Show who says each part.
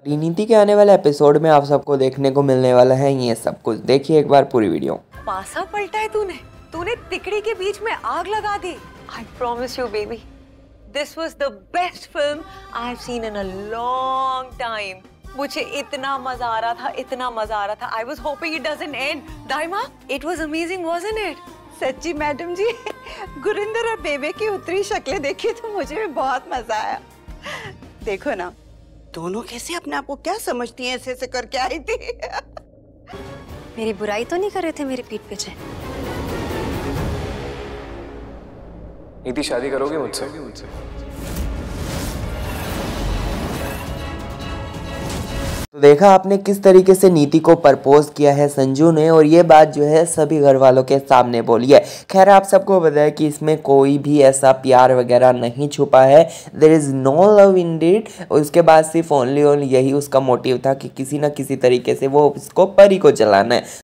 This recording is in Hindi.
Speaker 1: रीनीति के आने वाले एपिसोड में आप सबको देखने को मिलने वाला है ये सब कुछ। देखिए एक बार पूरी वीडियो।
Speaker 2: पासा पलटा है तूने तूने तिकड़ी के बीच में आग लगा दी। I promise you baby, this was the best film I have seen in a long time. मुझे इतना मजा आ रहा था I was hoping it doesn't end. दाइमा, it was amazing, wasn't it?
Speaker 3: सच्ची मैडम जी, गुरिंदर और बेबे की उतरी शक्लें देखी तो मुझे भी बहुत मजा आया। देखो ना, दोनों कैसे अपने आप को क्या समझती हैं, ऐसे करके आई थी।
Speaker 4: मेरी बुराई तो नहीं कर रहे थे मेरे पीठ पीछे?
Speaker 5: नीति शादी करोगे मुझसे?
Speaker 1: तो देखा आपने किस तरीके से नीति को प्रपोज किया है संजू ने, और ये बात जो है सभी घर वालों के सामने बोली है। खैर आप सबको बताया कि इसमें कोई भी ऐसा प्यार वगैरह नहीं छुपा है। There is no love indeed. उसके बाद सिर्फ ओनली यही उसका मोटिव था कि किसी ना किसी तरीके से वो इसको परी को जलाना है।